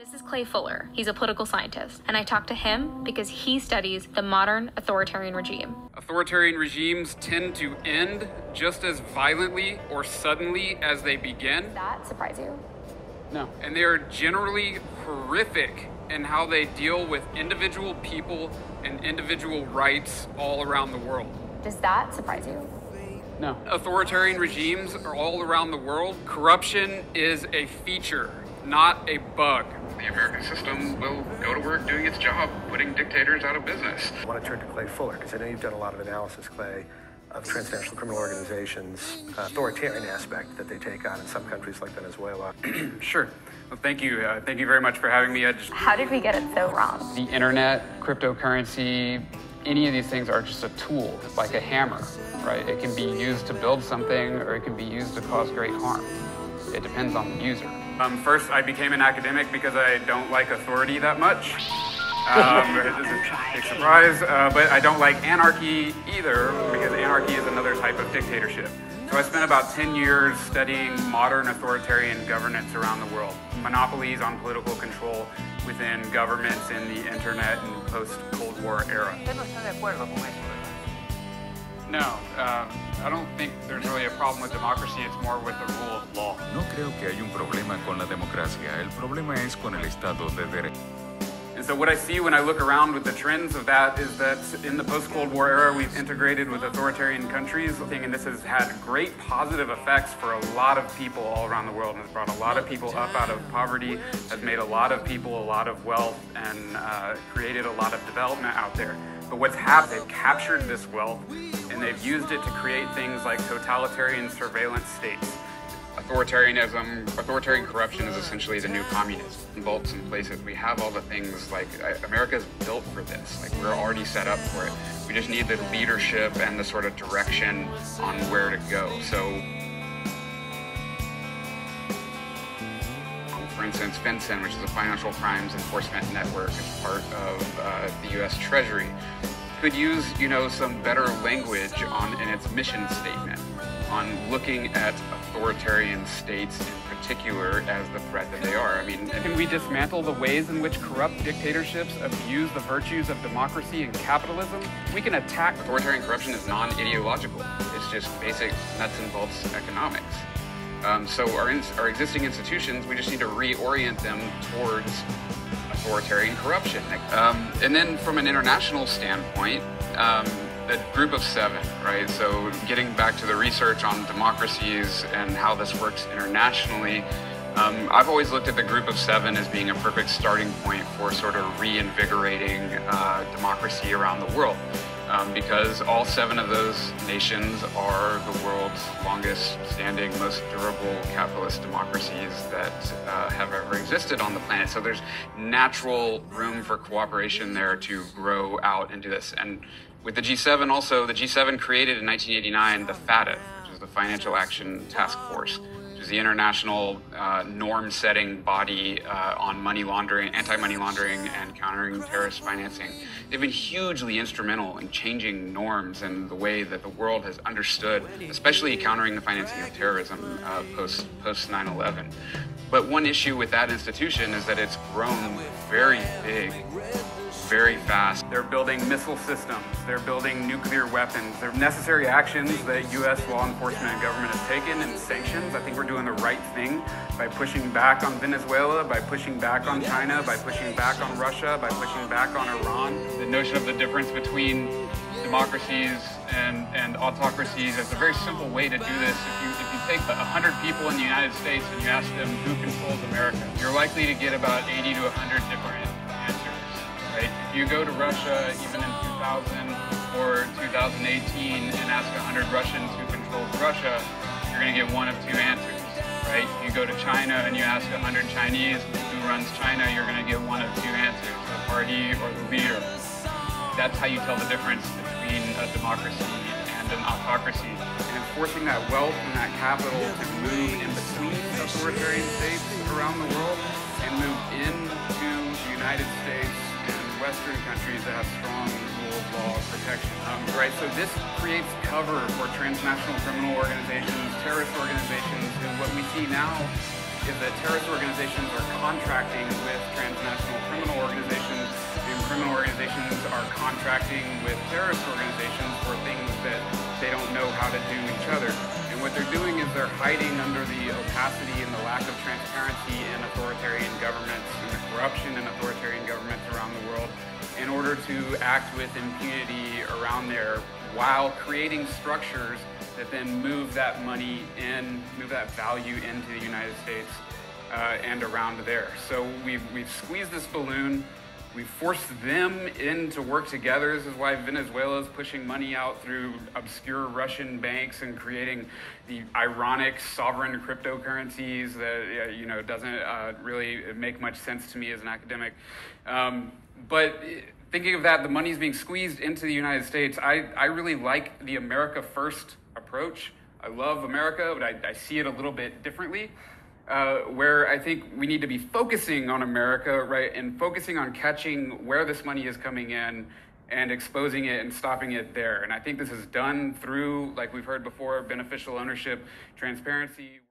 This is Clay Fuller. He's a political scientist, and I talked to him because he studies the modern authoritarian regime. Authoritarian regimes tend to end just as violently or suddenly as they begin. Does that surprise you? No. And they are generally horrific in how they deal with individual people and individual rights all around the world. Does that surprise you? No. Authoritarian regimes are all around the world. Corruption is a feature, not a bug. The American system will go to work doing its job, putting dictators out of business. I want to turn to Clay Fuller, because I know you've done a lot of analysis, Clay, of transnational criminal organizations, authoritarian aspect that they take on in some countries like Venezuela. Sure. Well, thank you. Thank you very much for having me. How did we get it so wrong? The internet, cryptocurrency, any of these things are just a tool, like a hammer, right? It can be used to build something, or it can be used to cause great harm. It depends on the user. First, I became an academic because I don't like authority that much. It's a big surprise, but I don't like anarchy either, because anarchy is another type of dictatorship. So I spent about 10 years studying modern authoritarian governance around the world. Monopolies on political control within governments in the internet and post-Cold War era. No, I don't think there's really a problem with democracy, it's more with the rule of law. No creo que hay un problema con la democracia, el problema es con el Estado de Derecho. And so what I see when I look around with the trends of that is that in the post-Cold War era, we've integrated with authoritarian countries, and this has had great positive effects for a lot of people all around the world, and has brought a lot of people up out of poverty, has made a lot of people a lot of wealth, and created a lot of development out there. But what's happened, they've captured this wealth, and they've used it to create things like totalitarian surveillance states. Authoritarian corruption is essentially the new communism. In bulk, some places we have all the things like America's built for this. Like we're already set up for it. We just need the leadership and the sort of direction on where to go. So, for instance, FinCEN, which is a financial crimes enforcement network, is part of the U.S. Treasury, could use, some better language in its mission statement on looking at authoritarian states in particular as the threat that they are. I mean, can we dismantle the ways in which corrupt dictatorships abuse the virtues of democracy and capitalism? We can attack. Authoritarian corruption is non-ideological. It's just basic nuts and bolts economics. So our existing institutions, we just need to reorient them towards authoritarian corruption. And then from an international standpoint, the group of seven, right? So getting back to the research on democracies and how this works internationally, I've always looked at the group of seven as being a perfect starting point for sort of reinvigorating democracy around the world. Because all seven of those nations are the world's longest standing, most durable capitalist democracies that have ever existed on the planet. So there's natural room for cooperation there to grow out into this. And with the G7 also, the G7 created in 1989 the FATF, which is the Financial Action Task Force, which is the international norm-setting body on money laundering, anti-money laundering, and countering terrorist financing. They've been hugely instrumental in changing norms and the way that the world has understood, especially countering the financing of terrorism post 9/11. But one issue with that institution is that it's grown very big, very fast. They're building missile systems, they're building nuclear weapons. They're necessary actions that U.S. law enforcement and government have taken, and sanctions. I think we're doing the right thing by pushing back on Venezuela, by pushing back on China, by pushing back on Russia, by pushing back on Iran. The notion of the difference between democracies and autocracies is a very simple way to do this. If you take 100 people in the United States and you ask them who controls America, you're likely to get about 80 to 100 different answers. Right? If you go to Russia, even in 2000 or 2018, and ask 100 Russians who controls Russia, you're going to get one of two answers. Right? If you go to China and you ask 100 Chinese who runs China, you're going to get one of two answers, the party or the leader. That's how you tell the difference between a democracy and an autocracy. And forcing that wealth and that capital to move in between authoritarian states around the world and move into the United States and Western countries that have strong rule of law protection. Right, so this creates cover for transnational criminal organizations, terrorist organizations, and what we see now is that terrorist organizations are contracting with transnational criminal organizations, and criminal organizations are contracting with terrorist organizations for things that they don't know how to do each other. And what they're doing is they're hiding under the opacity and the lack of transparency in authoritarian governments and the corruption in authoritarian governments around the world in order to act with impunity around there while creating structures that then move that money in, move that value into the United States and around there. So we've squeezed this balloon. We've forced them in to work together. This is why Venezuela is pushing money out through obscure Russian banks and creating the ironic sovereign cryptocurrencies that you know doesn't really make much sense to me as an academic. But thinking of that, the money's being squeezed into the United States. I really like the America First approach. I love America, but I see it a little bit differently. Where I think we need to be focusing on America, right, and focusing on catching where this money is coming in and exposing it and stopping it there. And I think this is done through, like we've heard before, beneficial ownership, transparency.